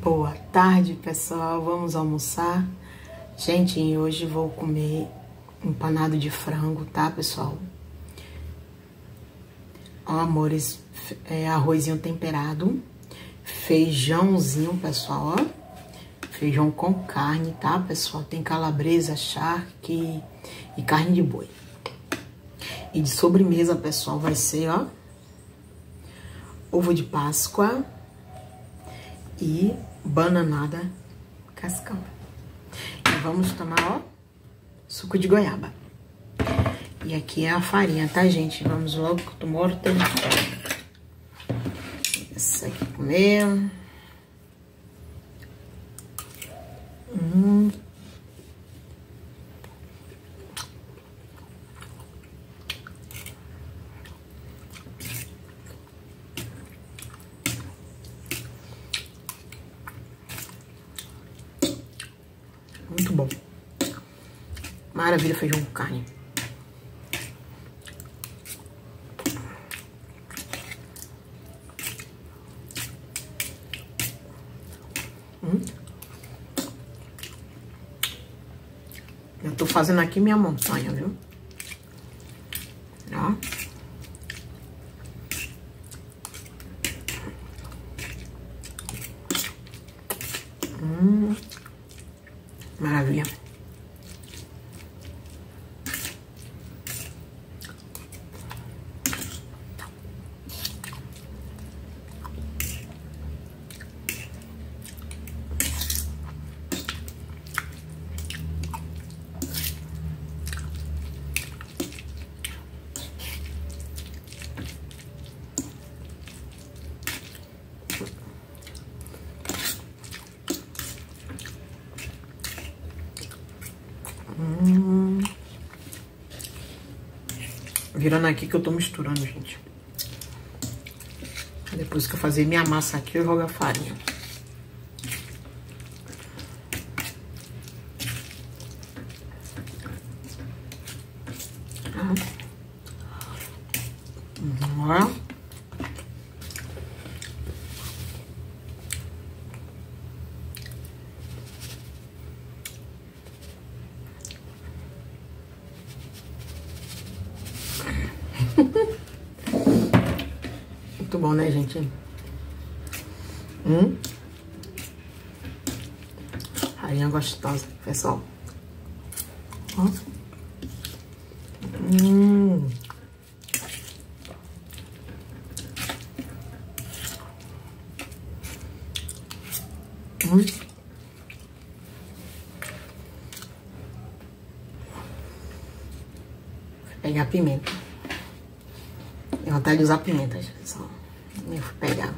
Boa tarde, pessoal. Vamos almoçar. Gente, hoje vou comer empanado de frango, tá, pessoal? Ó, amores, arrozinho temperado, feijãozinho, pessoal, ó. Feijão com carne, tá, pessoal? Tem calabresa, charque e carne de boi. E de sobremesa, pessoal, vai ser, ó, ovo de Páscoa e bananada cascão. E vamos tomar, ó, suco de goiaba. E aqui é a farinha, tá, gente? Vamos logo, que eu tô morta de fome. Essa aqui comer. Muito bom. Maravilha, feijão com carne. Eu tô fazendo aqui minha montanha, viu? Ó. Maravilha. Virando aqui que eu tô misturando, gente. Depois que eu fazer minha massa aqui, eu jogo a farinha. Ó. Muito bom, né, gente? Farinha gostosa, pessoal. Ó. Vou pegar pimenta. Tenho vontade de usar pimenta, pessoal. Eu vou pegar.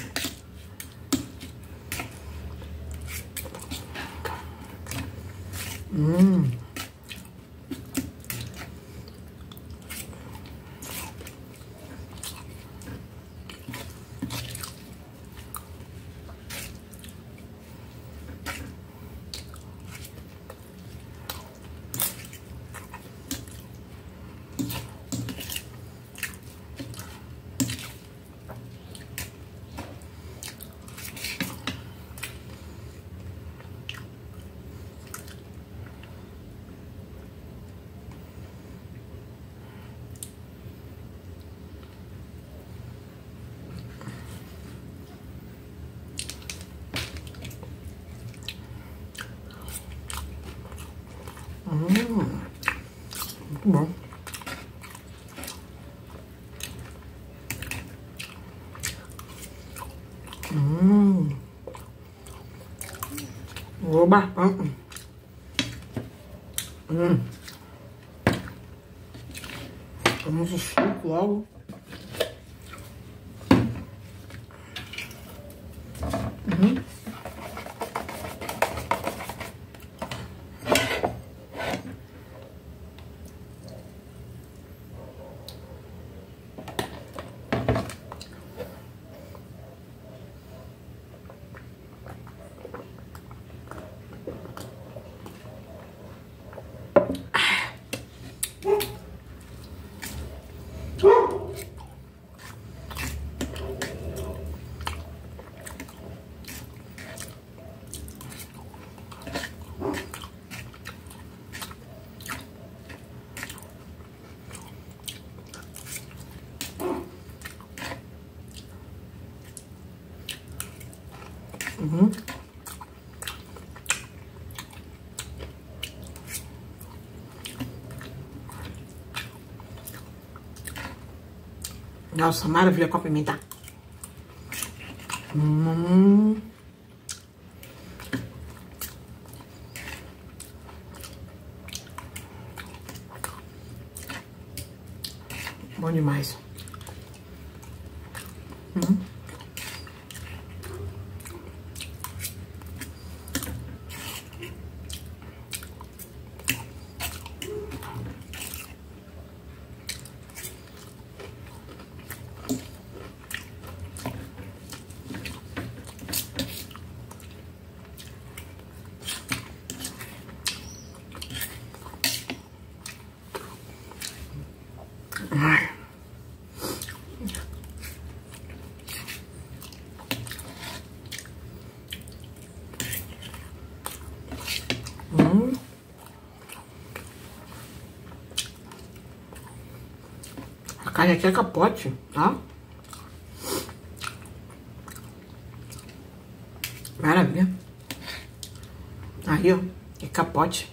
Muito bom. Oba. Vamos o suco logo. Nossa, maravilha com a pimenta. Bom demais. Ai. A carne aqui é capote, tá? Maravilha. Aí, ó, é capote.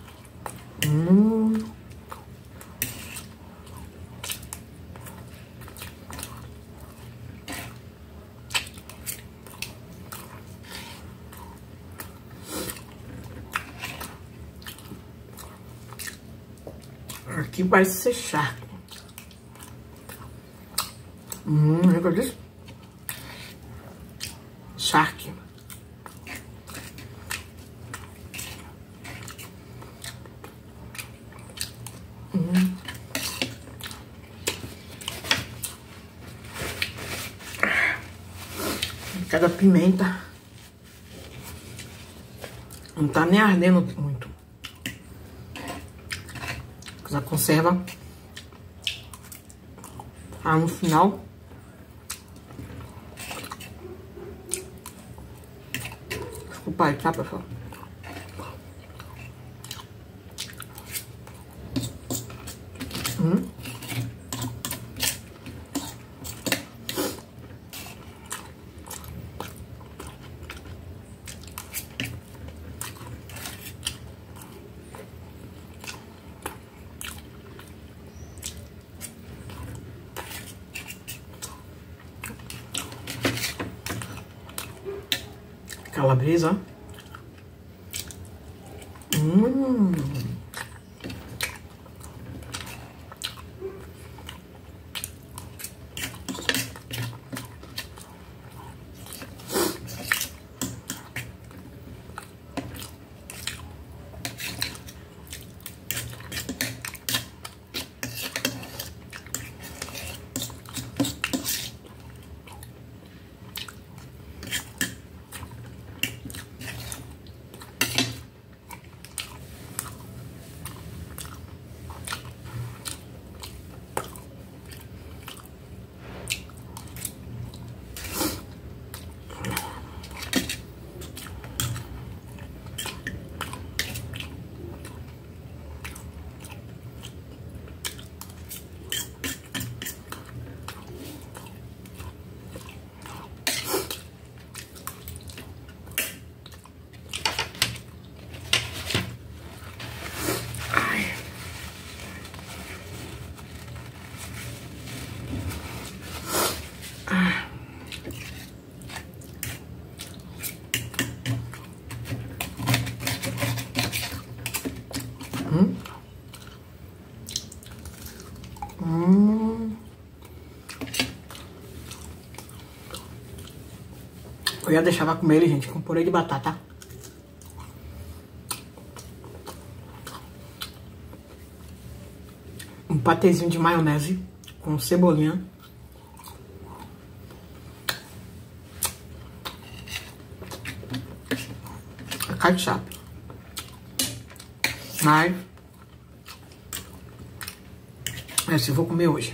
Aqui vai ser charque. Lembra disso? Charque. Cada pimenta não tá nem ardendo muito. A conserva. No final. Desculpa aí, tá, pessoal? Calabresa. Eu ia deixar pra comer ele, gente, com purê de batata. Um patezinho de maionese com cebolinha. É ketchup. Mas esse eu vou comer hoje.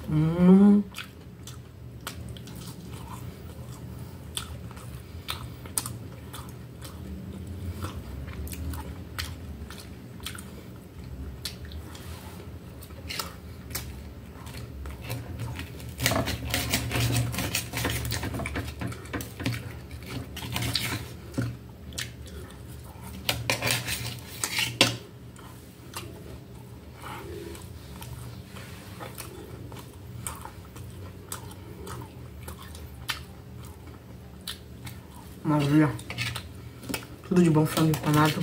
Hum. Maravilha. Tudo de bom, frango empanado.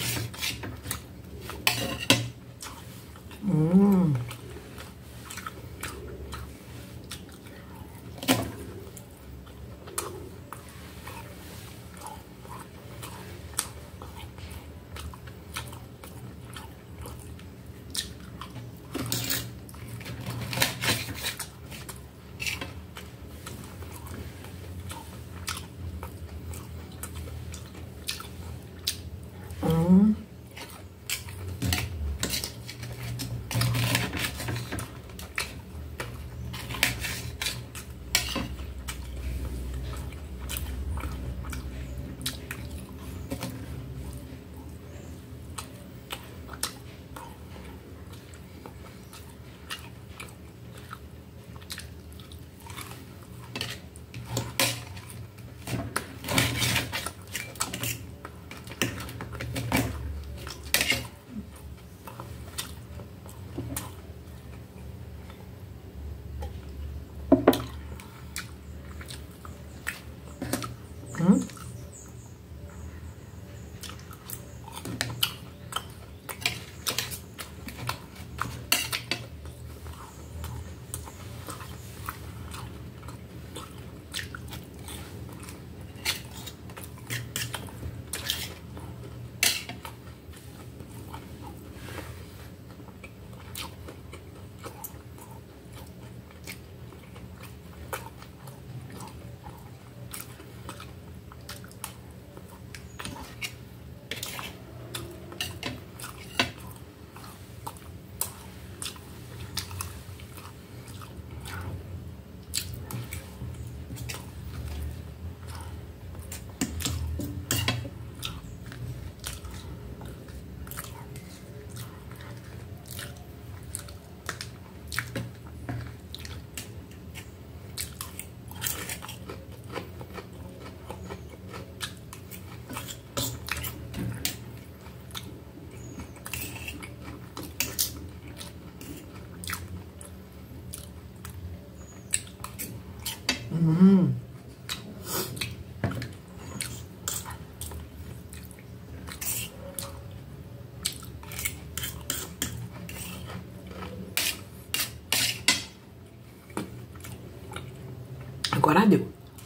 Agora deu.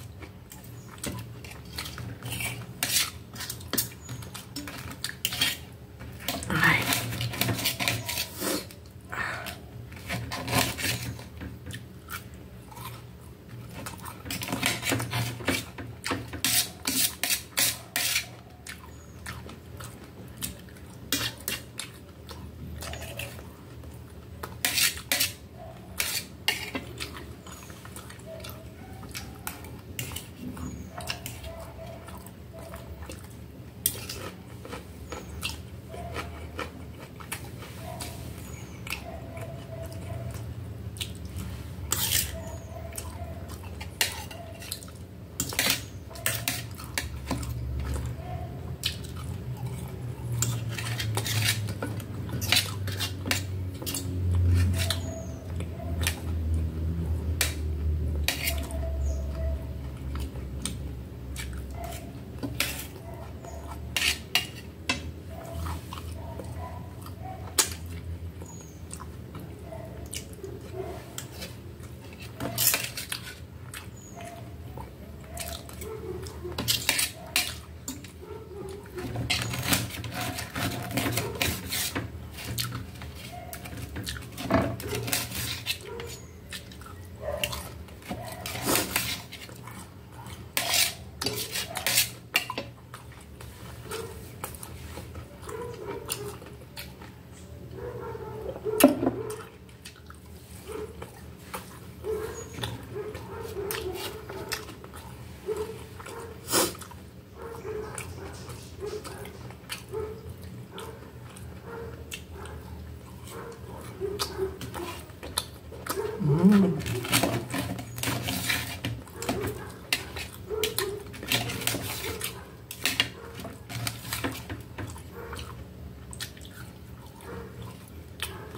Ai.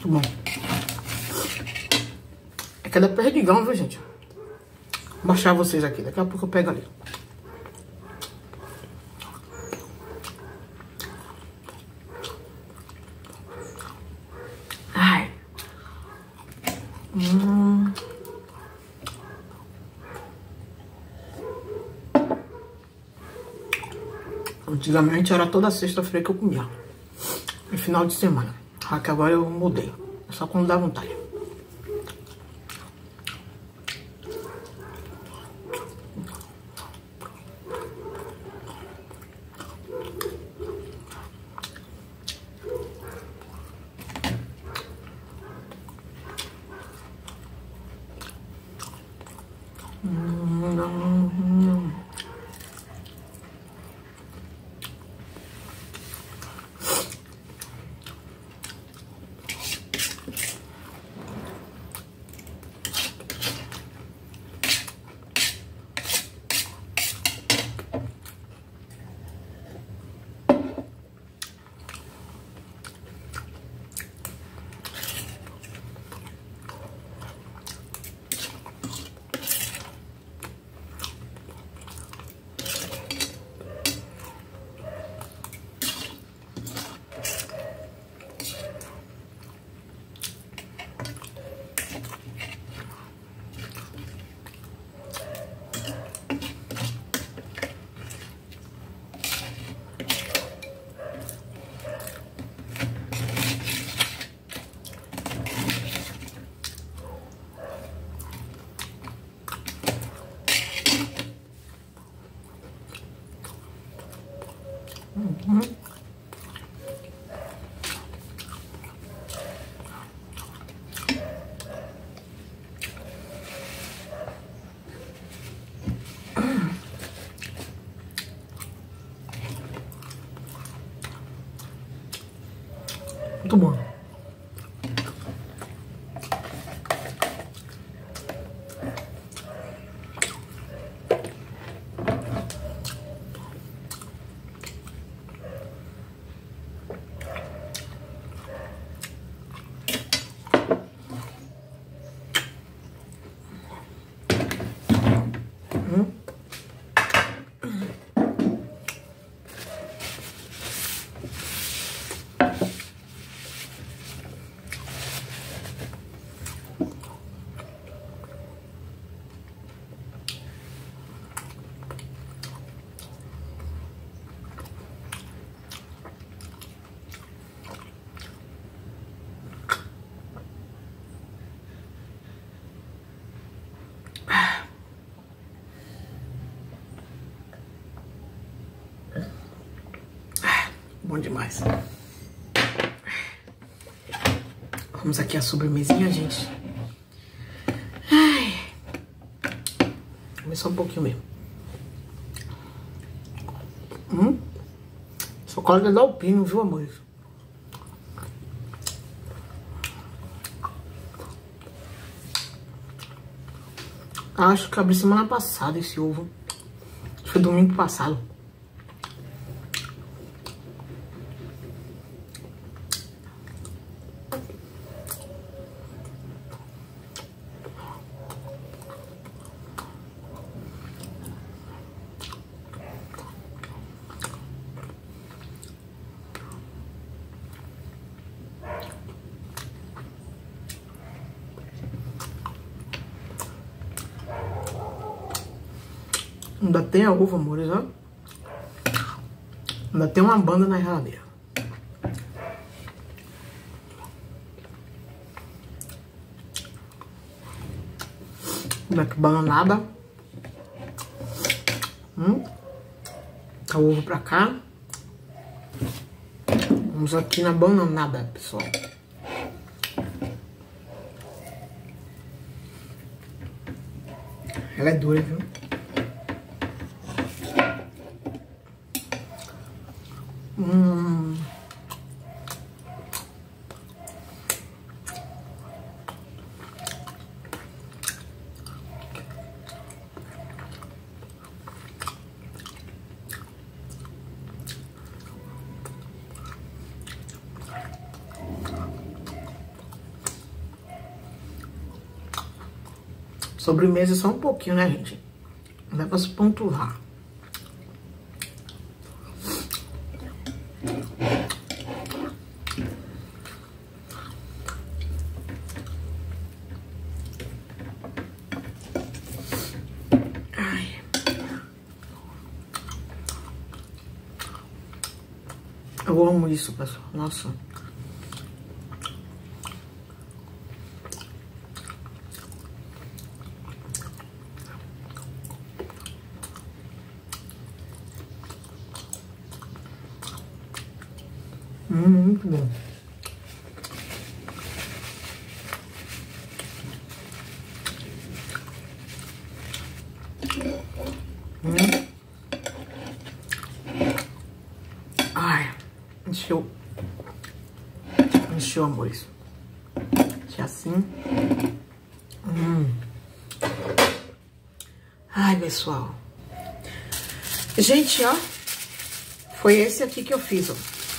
Muito bom. É que ela é perdigão, viu, gente? Vou baixar vocês aqui. Daqui a pouco eu pego ali. Ai. Antigamente era toda sexta-feira que eu comia. No final de semana. Só que agora eu mudei. É só quando dá vontade. Muito bom. Bom demais. Vamos aqui a sobremesinha, gente. Ai. Começou um pouquinho mesmo. Chocolate da Alpino, viu, amor? Acho que abri semana passada esse ovo. Acho que foi domingo passado. Ainda tem a uva, amores, ó. Ainda tem uma banda na geladeira. Ainda que bananada. Tá o ovo pra cá. Vamos aqui na bananada, pessoal. Ela é dura, viu? Sobremesa só um pouquinho, né, gente? Não dá pra se pontuar. Ai. Eu amo isso, pessoal. Nossa. Muito bom. Ai, encheu. Encheu, amores. Deixa assim. Ai, pessoal. Gente, ó. Foi esse aqui que eu fiz, ó.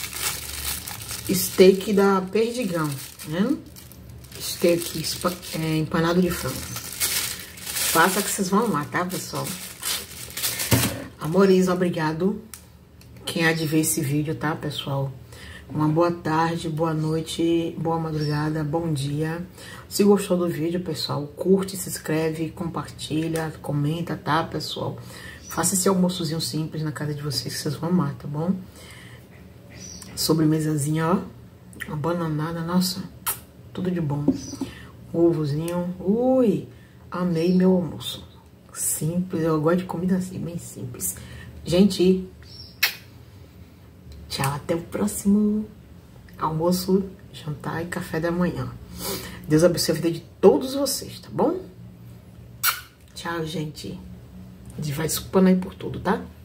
Steak da Perdigão, tá vendo? Steak empanado de frango. Faça que vocês vão amar, tá, pessoal? Amores, obrigado. Quem há de ver esse vídeo, tá, pessoal? Uma boa tarde, boa noite, boa madrugada, bom dia. Se gostou do vídeo, pessoal, curte, se inscreve, compartilha, comenta, tá, pessoal? Faça esse almoçozinho simples na casa de vocês que vocês vão amar, tá bom? Sobremesazinha, ó. Uma bananada, nossa, tudo de bom. Um ovozinho. Ui, amei meu almoço. Simples, eu gosto de comida assim, bem simples. Gente, tchau, até o próximo almoço, jantar e café da manhã. Deus abençoe a vida de todos vocês, tá bom? Tchau, gente. A gente vai supando aí por tudo, tá?